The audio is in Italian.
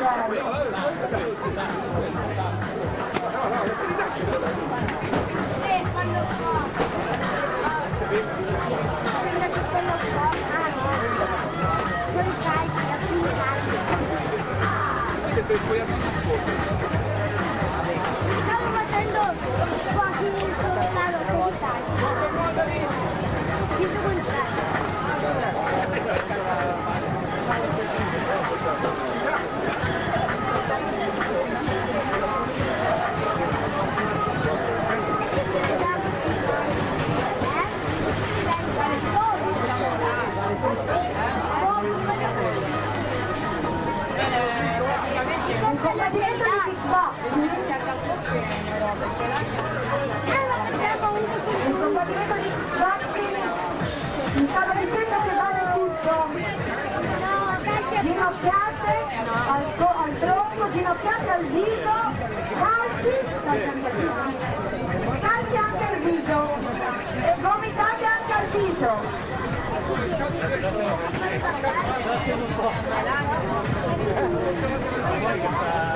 Stavo facendo quasi il soldato Stavo dicendo che vale tutto. Ginocchiate al tronco, ginocchiate al viso, calci anche al viso e vomitate anche al viso.